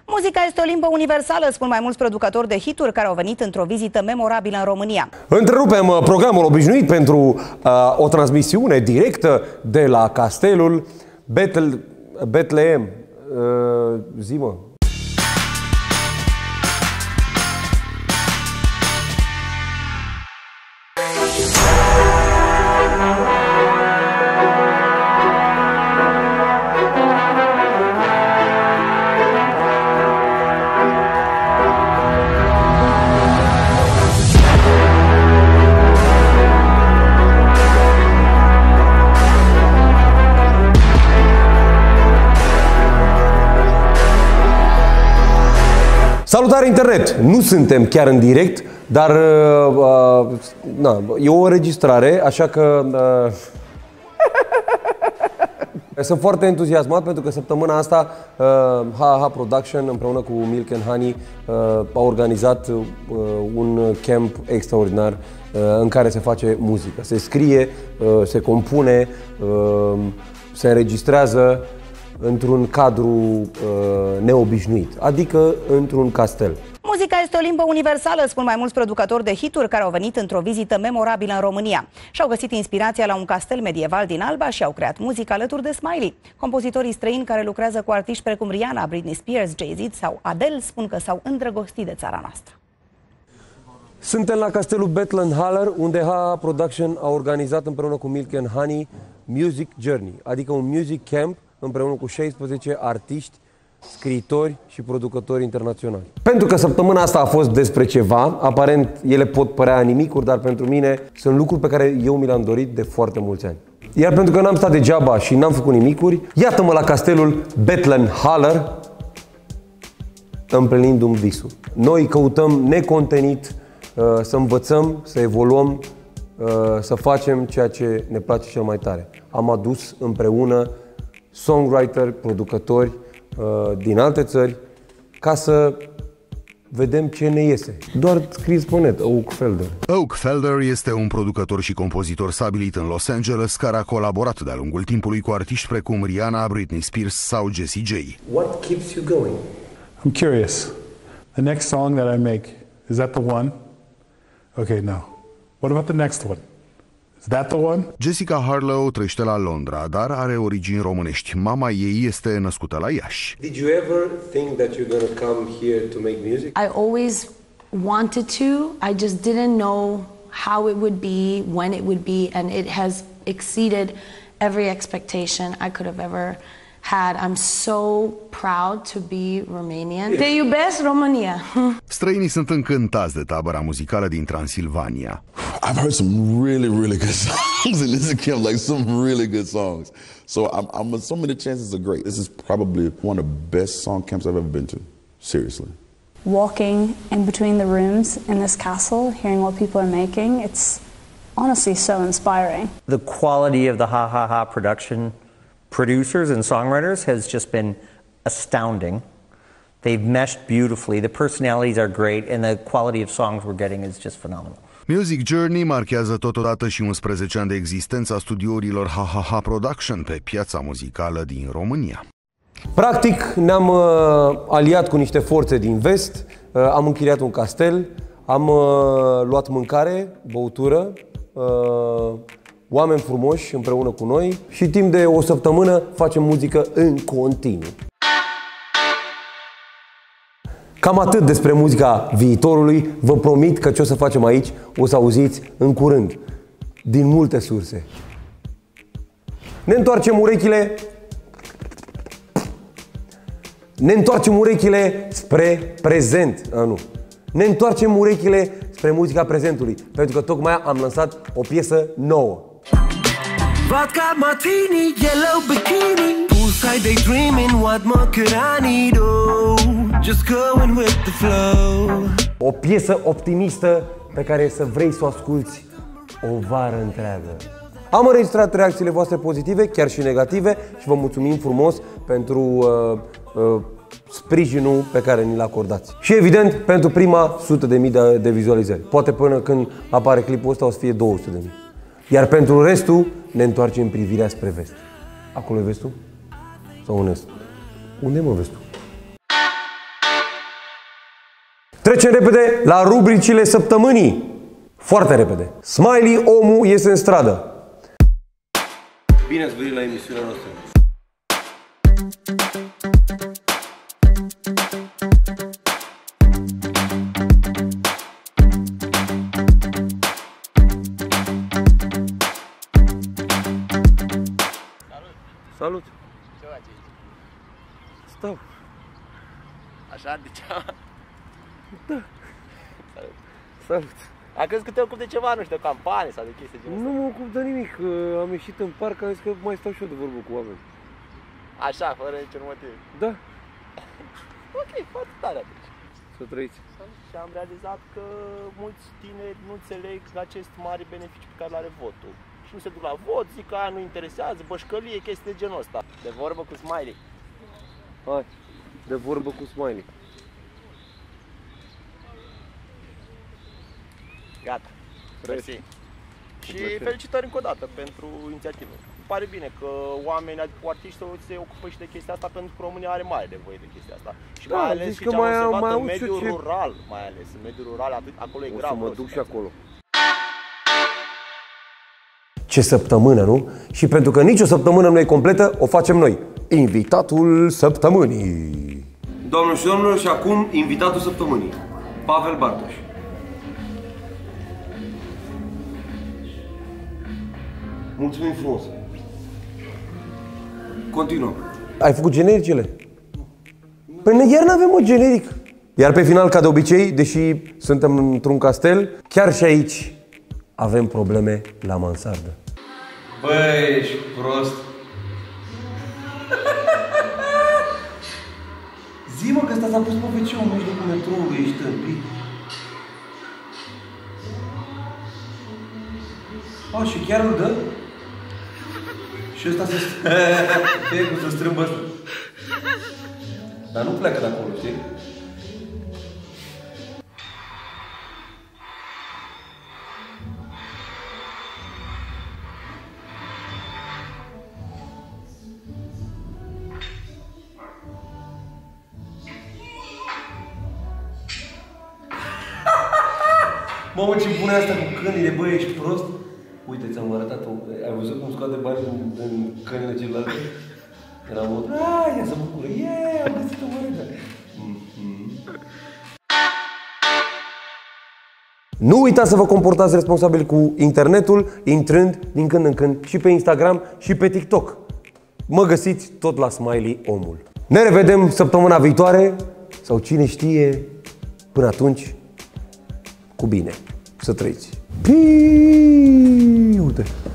Muzica este o limbă universală, spun mai mulți producători de hituri care au venit într-o vizită memorabilă în România. Întrerupem programul obișnuit pentru o transmisiune directă de la castelul Betlehem. Zi-mă. Salutare internet! Nu suntem chiar în direct, dar e o înregistrare, așa că sunt foarte entuziasmat pentru că săptămâna asta HaHa Production împreună cu Milk and Honey a organizat un camp extraordinar în care se face muzică. Se scrie, se compune, se înregistrează într-un cadru neobișnuit, adică într-un castel. Muzica este o limbă universală, spun mai mulți producători de hituri care au venit într-o vizită memorabilă în România. Și-au găsit inspirația la un castel medieval din Alba și au creat muzică alături de Smiley. Compozitorii străini care lucrează cu artiști precum Rihanna, Britney Spears, Jay-Z sau Adele spun că s-au îndrăgostit de țara noastră. Suntem la castelul Betlenhaller, unde HaHa Production a organizat împreună cu Milk and Honey Music Journey, adică un music camp împreună cu 16 artiști, scriitori și producători internaționali. Pentru că săptămâna asta a fost despre ceva, aparent ele pot părea nimicuri, dar pentru mine sunt lucruri pe care eu mi le-am dorit de foarte mulți ani. Iar pentru că n-am stat degeaba și n-am făcut nimicuri, iată-mă la castelul Betlenhaller, împlinindu-mi visul. Noi căutăm necontenit să învățăm, să evoluăm, să facem ceea ce ne place cel mai tare. Am adus împreună songwriter, producători din alte țări, ca să vedem ce ne iese. Doar scris pe net, Oak Felder. Oak Felder este un producător și compozitor stabilit în Los Angeles care a colaborat de-a lungul timpului cu artiști precum Rihanna, Britney Spears sau Jessie J. What keeps you going? I'm curious. The next song that I make, is that the one? Okay, no. What about the next one? Is that the one? Jessica Harlow trăiește la Londra, dar are origini românești. Mama ei este născută la Iași. Did you ever think that you're going to come here to make music? I always wanted to. I just didn't know how it would be, when it would be, and it has exceeded every expectation I could have ever had. I'm so proud to be Romanian. Te iubesc, România! Străinii sunt încântați de tabăra muzicală din Transilvania. I've heard some really, really good songs in this camp, like some really good songs. So I'm assuming the chances are great. This is probably one of the best song camps I've ever been to. Seriously. Walking in between the rooms in this castle, hearing what people are making, it's honestly so inspiring. The quality of the HaHa production producers and songwriters has just been astounding. They've meshed beautifully. The personalities are great and the quality of songs we're getting is just phenomenal. Music Journey marchează totodată și 11 ani de existență a studiourilor HaHa Production pe piața muzicală din România. Practic ne-am aliat cu niște forțe din vest, am închiriat un castel, am luat mâncare, băutură, oameni frumoși împreună cu noi și timp de o săptămână facem muzică în continuu. Cam atât despre muzica viitorului. Vă promit că ce o să facem aici o să auziți în curând, din multe surse. Ne întoarcem urechile spre prezent. Ne întoarcem urechile spre muzica prezentului, pentru că tocmai am lansat o piesă nouă. Vodka martini, yellow bikini, poolside daydreaming, what more could I need? Oh, just going with the flow. O piesă optimistă pe care să vrei să o asculți o vară întreagă. Am înregistrat reacțiile voastre pozitive, chiar și negative, și vă mulțumim frumos pentru sprijinul pe care ni-l acordați. Și evident, pentru prima 100.000 de vizualizări. Poate până când apare clipul ăsta o să fie 200.000. Iar pentru restul ne întoarcem privirea spre vest. Acolo e vestul? Sau în est? Unde mă vezi tu? Trecem repede la rubricile săptămânii. Foarte repede. Smiley, omul, iese în stradă. Bine ați venit la emisiunea noastră. Salut! Ce faci? Stau. Așa, de ce? Da. Salut. Am crezut că te ocupi de ceva, nu știu, de campanie sau de chestii de Nu mă ocup de nimic. Am ieșit în parc, am zis că mai stau și eu de vorbă cu oameni. Așa, fără niciun motiv. Da. Ok, foarte tare atunci. Să trăiți. Și am realizat că mulți tineri nu înțeleg acest mare beneficiu pe care îl are votul. Și nu se duc la vot, zic că aia nu interesează, bășcălie, chestii de genul ăsta. De vorbă cu Smiley. Hai, de vorbă cu Smiley. Gata. Mersi. Și felicitări încă o dată pentru inițiativă. Îmi pare bine că oamenii, adică artiștii se ocupă și de chestia asta, pentru că România are mare nevoie de chestia asta. Și Da, mai ales zici și că ce am mai observat în aud mediul ce- rural, mai ales în mediul rural, acolo e O grav. să mă duc și acolo. Ce săptămână, nu? Și pentru că nicio săptămână nu e completă, o facem noi. Invitatul săptămânii. Doamnelor și domnilor, și acum invitatul săptămânii. Pavel Bartoș. Mulțumim frumos. Continuăm. Ai făcut genericele? Păi iar n-avem o generic. Iar pe final, ca de obicei, deși suntem într-un castel, chiar și aici avem probleme la mansardă. Băi, ești prost. Zi-mă că ăsta s-a pus pe WC-ul în mijlocul metroului, ești tâmpit. A, și chiar îl dă? Și ăsta se strâmbă ăsta. Dar nu pleacă de acolo, știi? Mamă, ce bună asta cu cănile, băi, ești prost? Uite, ți-am arătat-o. Ai văzut cum scoate bani în cănile celelalte? Eram o... ia să bucură, am găsit-o mărătă. Nu uitați să vă comportați responsabil cu internetul, intrând din când în când și pe Instagram și pe TikTok. Mă găsiți tot la Smiley omul. Ne revedem săptămâna viitoare sau cine știe, până atunci, cu bine. Să trăiți. Uite.